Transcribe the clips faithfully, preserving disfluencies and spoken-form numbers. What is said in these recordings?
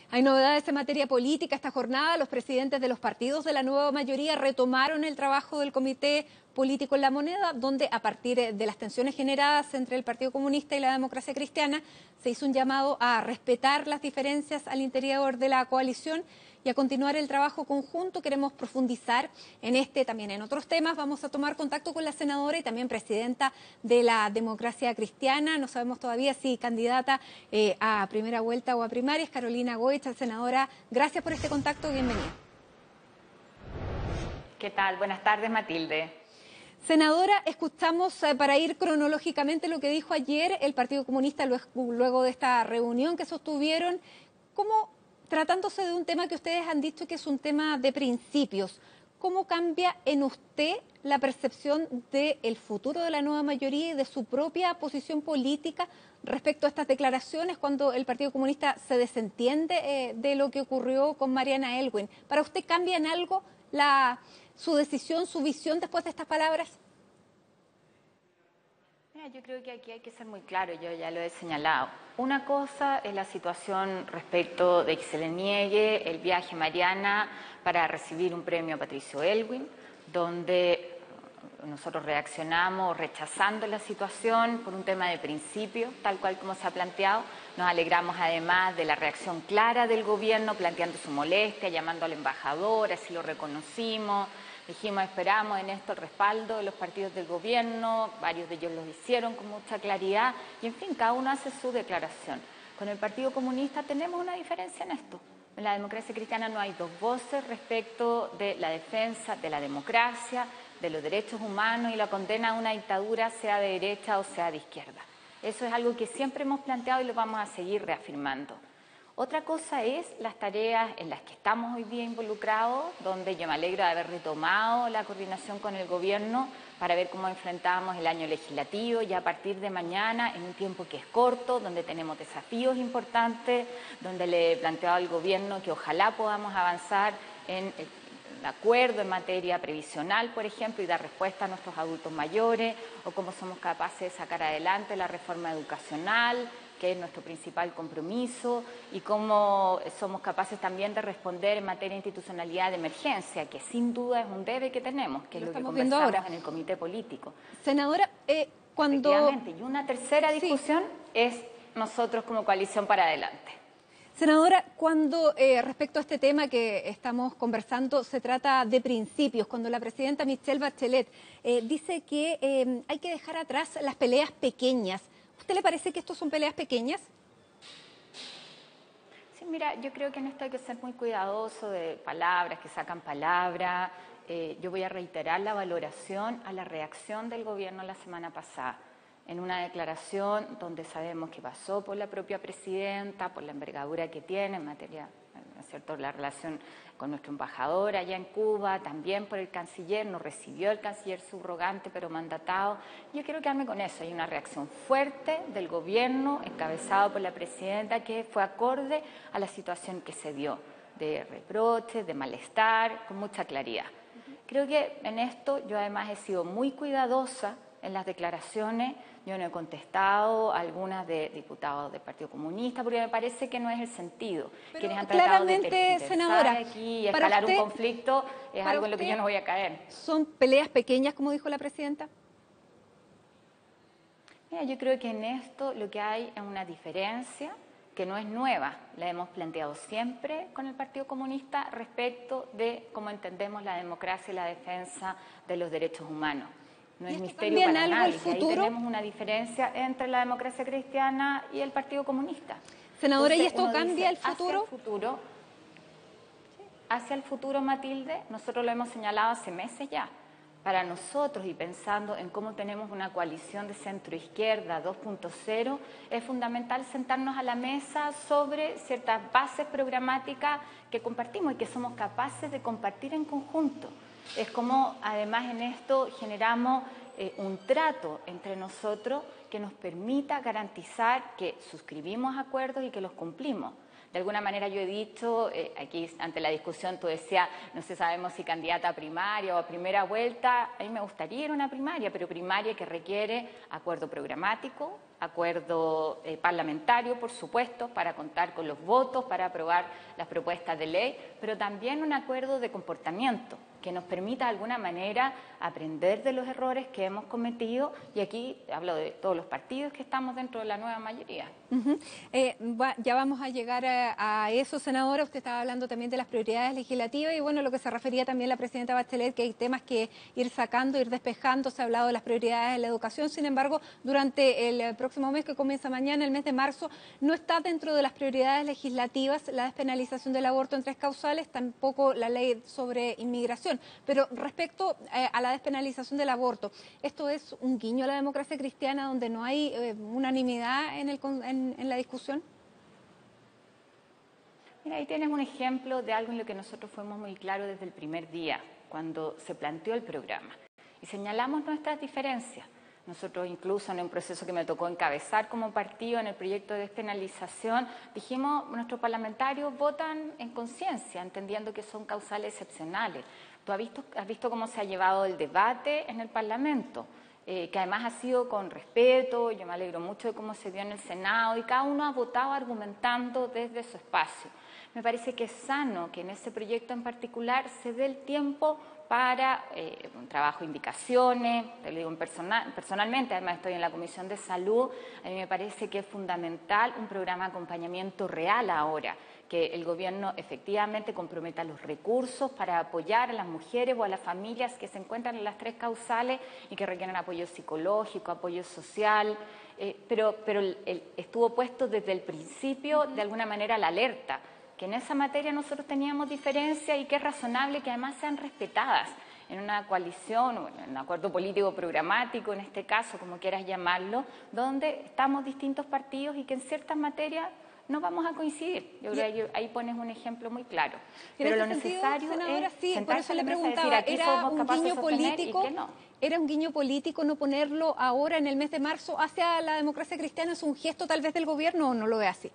Hay novedades en materia política. Esta jornada los presidentes de los partidos de la nueva mayoría retomaron el trabajo del Comité Político en La Moneda, donde a partir de las tensiones generadas entre el Partido Comunista y la Democracia Cristiana se hizo un llamado a respetar las diferencias al interior de la coalición y a continuar el trabajo conjunto. Queremos profundizar en este, también en otros temas. Vamos a tomar contacto con la senadora y también presidenta de la Democracia Cristiana. No sabemos todavía si candidata eh, a primera vuelta o a primarias. Carolina Goich, senadora, gracias por este contacto. Bienvenida. ¿Qué tal? Buenas tardes, Matilde. Senadora, escuchamos eh, para ir cronológicamente lo que dijo ayer el Partido Comunista luego de esta reunión que sostuvieron. ¿Cómo, tratándose de un tema que ustedes han dicho que es un tema de principios, cómo cambia en usted la percepción del futuro de la nueva mayoría y de su propia posición política respecto a estas declaraciones cuando el Partido Comunista se desentiende eh, de lo que ocurrió con Mariana Elwin? ¿Para usted cambia en algo la, su decisión, su visión después de estas palabras? Mira, yo creo que aquí hay que ser muy claro, yo ya lo he señalado. Una cosa es la situación respecto de que se le niegue el viaje a Mariana para recibir un premio a Patricio Elwin, donde nosotros reaccionamos rechazando la situación por un tema de principio, tal cual como se ha planteado. Nos alegramos además de la reacción clara del gobierno, planteando su molestia, llamando al embajador, así lo reconocimos. Dijimos, esperamos en esto el respaldo de los partidos del gobierno, varios de ellos lo hicieron con mucha claridad y, en fin, cada uno hace su declaración. Con el Partido Comunista tenemos una diferencia en esto. En la Democracia Cristiana no hay dos voces respecto de la defensa de la democracia, de los derechos humanos y la condena a una dictadura, sea de derecha o sea de izquierda. Eso es algo que siempre hemos planteado y lo vamos a seguir reafirmando. Otra cosa es las tareas en las que estamos hoy día involucrados, donde yo me alegro de haber retomado la coordinación con el gobierno para ver cómo enfrentamos el año legislativo ya a partir de mañana, en un tiempo que es corto, donde tenemos desafíos importantes, donde le he planteado al gobierno que ojalá podamos avanzar en el acuerdo en materia previsional, por ejemplo, y dar respuesta a nuestros adultos mayores, o cómo somos capaces de sacar adelante la reforma educacional, que es nuestro principal compromiso, y cómo somos capaces también de responder en materia de institucionalidad de emergencia, que sin duda es un debe que tenemos, que lo es lo que estamos viendo conversamos ahora en el comité político. Senadora, eh, cuando... Efectivamente, y una tercera discusión sí. es nosotros como Coalición para Adelante. Senadora, cuando eh, respecto a este tema que estamos conversando se trata de principios, cuando la presidenta Michelle Bachelet eh, dice que eh, hay que dejar atrás las peleas pequeñas, ¿usted le parece que estos son peleas pequeñas? Sí, mira, yo creo que en esto hay que ser muy cuidadoso de palabras que sacan palabras. Eh, yo voy a reiterar la valoración a la reacción del gobierno la semana pasada, en una declaración donde sabemos que pasó por la propia presidenta, por la envergadura que tiene en materia, ¿no es cierto?, la relación con nuestro embajador allá en Cuba, también por el canciller, nos recibió el canciller subrogante pero mandatado. Yo quiero quedarme con eso, hay una reacción fuerte del gobierno encabezado por la presidenta que fue acorde a la situación que se dio, de reproches, de malestar, con mucha claridad. Creo que en esto yo además he sido muy cuidadosa en las declaraciones. Yo no he contestado a algunas de diputados del Partido Comunista porque me parece que no es el sentido. Pero quienes han tratado de claramente, senadora, aquí y escalar usted, un conflicto es algo en lo que yo no voy a caer. ¿Son peleas pequeñas, como dijo la presidenta? Mira, yo creo que en esto lo que hay es una diferencia que no es nueva, la hemos planteado siempre con el Partido Comunista respecto de cómo entendemos la democracia y la defensa de los derechos humanos. No es misterio para nadie, ahí tenemos una diferencia entre la Democracia Cristiana y el Partido Comunista. Senadora, Entonces, ¿y esto cambia dice, el futuro? Hacia el futuro, hacia el futuro, Matilde, nosotros lo hemos señalado hace meses ya. Para nosotros, y pensando en cómo tenemos una coalición de centro-izquierda dos punto cero, es fundamental sentarnos a la mesa sobre ciertas bases programáticas que compartimos y que somos capaces de compartir en conjunto. Es como, además, en esto generamos eh, un trato entre nosotros que nos permita garantizar que suscribimos acuerdos y que los cumplimos. De alguna manera yo he dicho, eh, aquí ante la discusión tú decías, no sé, sabemos si candidata a primaria o a primera vuelta, a mí me gustaría ir a una primaria, pero primaria que requiere acuerdo programático, acuerdo eh, parlamentario, por supuesto, para contar con los votos, para aprobar las propuestas de ley, pero también un acuerdo de comportamiento que nos permita de alguna manera aprender de los errores que hemos cometido, y aquí hablo de todos los partidos que estamos dentro de la nueva mayoría. Uh-huh. eh, va, ya vamos a llegar a, a eso, senadora. Usted estaba hablando también de las prioridades legislativas y bueno, lo que se refería también la presidenta Bachelet, que hay temas que ir sacando, ir despejando. Se ha hablado de las prioridades de la educación, sin embargo, durante el próximo mes que comienza mañana, el mes de marzo, no está dentro de las prioridades legislativas la despenalización del aborto en tres causales, tampoco la ley sobre inmigración. Pero respecto eh, a la despenalización del aborto, ¿esto es un guiño a la democracia cristiana donde no hay eh, unanimidad en, el, en, en la discusión? Mira, ahí tienes un ejemplo de algo en lo que nosotros fuimos muy claros desde el primer día, cuando se planteó el programa. Y señalamos nuestras diferencias. Nosotros incluso en un proceso que me tocó encabezar como partido en el proyecto de despenalización, dijimos, nuestros parlamentarios votan en conciencia, entendiendo que son causales excepcionales. Tú has visto, has visto cómo se ha llevado el debate en el Parlamento, eh, que además ha sido con respeto. Yo me alegro mucho de cómo se dio en el Senado y cada uno ha votado argumentando desde su espacio. Me parece que es sano que en ese proyecto en particular se dé el tiempo para eh, un trabajo de indicaciones. Te lo digo en personal, personalmente, además estoy en la Comisión de Salud. A mí me parece que es fundamental un programa de acompañamiento real ahora, que el gobierno efectivamente comprometa los recursos para apoyar a las mujeres o a las familias que se encuentran en las tres causales y que requieren apoyo psicológico, apoyo social, eh, pero, pero el, el, estuvo puesto desde el principio de alguna manera la alerta, que en esa materia nosotros teníamos diferencias y que es razonable que además sean respetadas en una coalición o en un acuerdo político programático, en este caso, como quieras llamarlo, donde estamos distintos partidos y que en ciertas materias no vamos a coincidir. Yo creo que ahí, ahí pones un ejemplo muy claro. Pero lo necesario es sí, por eso le preguntaba, ¿era un guiño político? No. ¿Era un guiño político no ponerlo ahora en el mes de marzo hacia la democracia cristiana? ¿Es un gesto tal vez del gobierno o no lo ve así?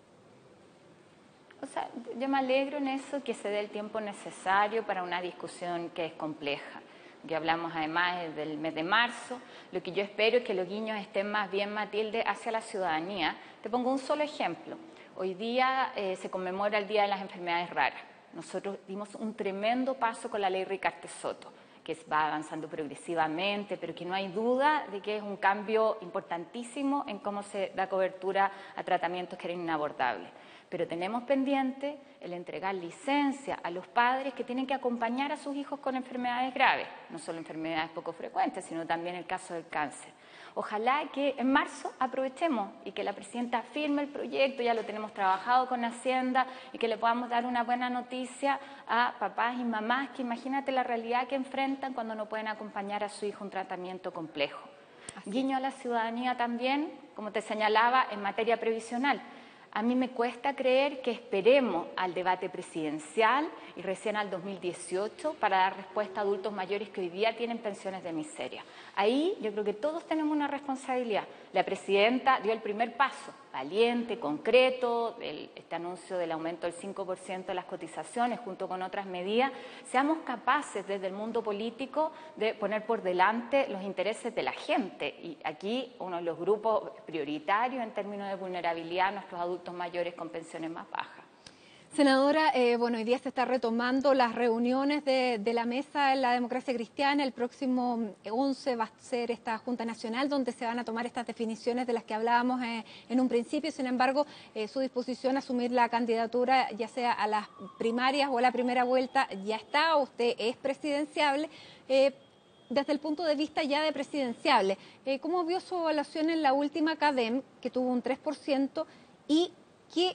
O sea, yo me alegro en eso, que se dé el tiempo necesario para una discusión que es compleja, que hablamos además del mes de marzo. Lo que yo espero es que los guiños estén más bien, Matilde, hacia la ciudadanía. Te pongo un solo ejemplo. Hoy día eh, se conmemora el Día de las Enfermedades Raras. Nosotros dimos un tremendo paso con la ley Ricardo Soto, que va avanzando progresivamente, pero que no hay duda de que es un cambio importantísimo en cómo se da cobertura a tratamientos que eran inabordables. Pero tenemos pendiente el entregar licencia a los padres que tienen que acompañar a sus hijos con enfermedades graves, no solo enfermedades poco frecuentes, sino también el caso del cáncer. Ojalá que en marzo aprovechemos y que la presidenta firme el proyecto, ya lo tenemos trabajado con Hacienda, y que le podamos dar una buena noticia a papás y mamás que imagínate la realidad que enfrentan cuando no pueden acompañar a su hijo en un tratamiento complejo. Guiño a la ciudadanía también, como te señalaba, en materia previsional. A mí me cuesta creer que esperemos al debate presidencial y recién al dos mil dieciocho para dar respuesta a adultos mayores que hoy día tienen pensiones de miseria. Ahí yo creo que todos tenemos una responsabilidad. La presidenta dio el primer paso, valiente, concreto, el, este anuncio del aumento del cinco por ciento de las cotizaciones junto con otras medidas. Seamos capaces desde el mundo político de poner por delante los intereses de la gente. Y aquí uno de los grupos prioritarios en términos de vulnerabilidad, nuestros adultos mayores con pensiones más bajas. Senadora, eh, bueno, hoy día se está retomando las reuniones de, de la mesa en la democracia cristiana. El próximo once va a ser esta Junta Nacional donde se van a tomar estas definiciones de las que hablábamos eh, en un principio. Sin embargo, eh, su disposición a asumir la candidatura, ya sea a las primarias o a la primera vuelta, ya está. Usted es presidenciable. Eh, Desde el punto de vista ya de presidenciable, eh, ¿cómo vio su evaluación en la última CADEM, que tuvo un tres por ciento, y qué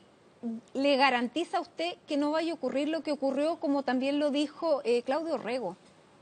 le garantiza a usted que no vaya a ocurrir lo que ocurrió, como también lo dijo eh, Claudio Rego?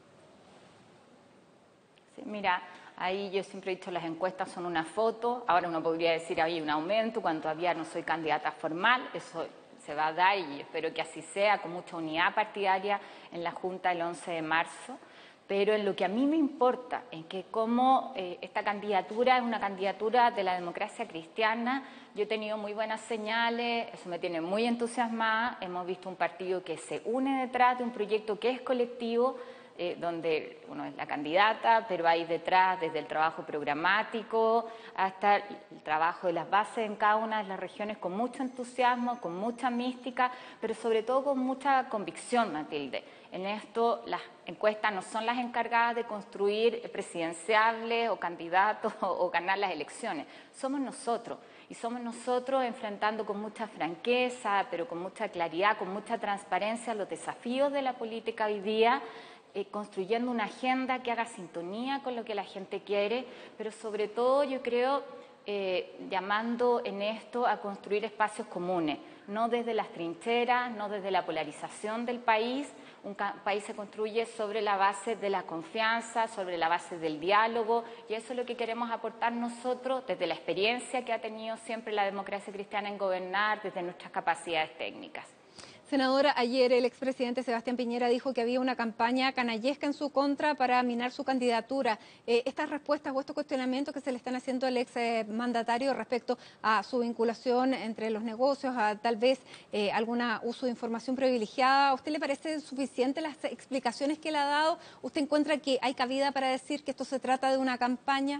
Sí, mira, ahí yo siempre he dicho las encuestas son una foto. Ahora uno podría decir hay un aumento cuando todavía no soy candidata formal. Eso se va a dar y espero que así sea, con mucha unidad partidaria en la Junta el once de marzo. Pero en lo que a mí me importa es que como eh, esta candidatura es una candidatura de la democracia cristiana, yo he tenido muy buenas señales, eso me tiene muy entusiasmada. Hemos visto un partido que se une detrás de un proyecto que es colectivo, eh, donde uno es la candidata, pero hay detrás desde el trabajo programático hasta el trabajo de las bases en cada una de las regiones con mucho entusiasmo, con mucha mística, pero sobre todo con mucha convicción, Matilde. En esto las encuestas no son las encargadas de construir presidenciables o candidatos o, o ganar las elecciones, somos nosotros. Y somos nosotros enfrentando con mucha franqueza, pero con mucha claridad, con mucha transparencia los desafíos de la política hoy día, eh, construyendo una agenda que haga sintonía con lo que la gente quiere, pero sobre todo yo creo eh, llamando en esto a construir espacios comunes, no desde las trincheras, no desde la polarización del país. Un país se construye sobre la base de la confianza, sobre la base del diálogo, y eso es lo que queremos aportar nosotros desde la experiencia que ha tenido siempre la democracia cristiana en gobernar, desde nuestras capacidades técnicas. Senadora, ayer el expresidente Sebastián Piñera dijo que había una campaña canallesca en su contra para minar su candidatura. Eh, estas respuestas o estos cuestionamientos que se le están haciendo al ex mandatario respecto a su vinculación entre los negocios, a tal vez eh, algún uso de información privilegiada, ¿a usted le parece suficiente las explicaciones que le ha dado? ¿Usted encuentra que hay cabida para decir que esto se trata de una campaña?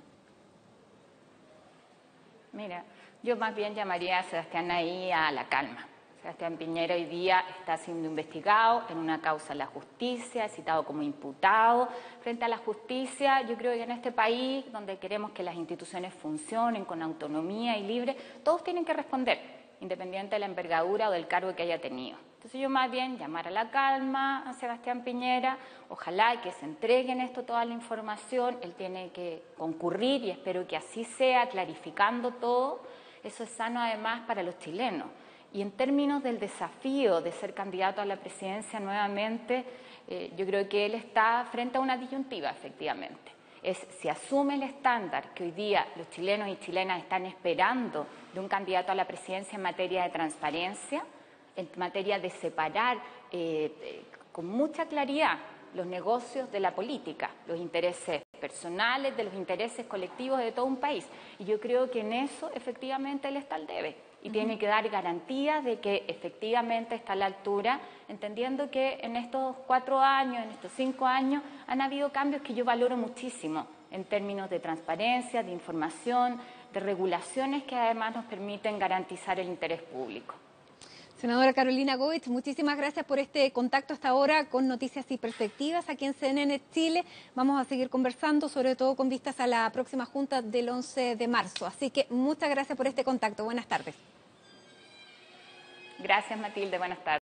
Mira, yo más bien llamaría a Sebastián ahí a la calma. Sebastián Piñera hoy día está siendo investigado en una causa en la justicia, citado como imputado. Frente a la justicia, yo creo que en este país, donde queremos que las instituciones funcionen con autonomía y libre, todos tienen que responder, independiente de la envergadura o del cargo que haya tenido. Entonces yo más bien llamar a la calma a Sebastián Piñera, ojalá que se entregue en esto toda la información, él tiene que concurrir y espero que así sea, clarificando todo. Eso es sano además para los chilenos. Y en términos del desafío de ser candidato a la presidencia nuevamente, eh, yo creo que él está frente a una disyuntiva, efectivamente. Es si asume el estándar que hoy día los chilenos y chilenas están esperando de un candidato a la presidencia en materia de transparencia, en materia de separar eh, eh, con mucha claridad los negocios de la política, los intereses personales de los intereses colectivos de todo un país. Y yo creo que en eso efectivamente él está al debe. Y tiene que dar garantías de que efectivamente está a la altura, entendiendo que en estos cuatro años, en estos cinco años, han habido cambios que yo valoro muchísimo en términos de transparencia, de información, de regulaciones que además nos permiten garantizar el interés público. Senadora Carolina Goich, muchísimas gracias por este contacto hasta ahora con Noticias y Perspectivas aquí en C N N Chile. Vamos a seguir conversando, sobre todo con vistas a la próxima junta del once de marzo. Así que muchas gracias por este contacto. Buenas tardes. Gracias, Matilde. Buenas tardes.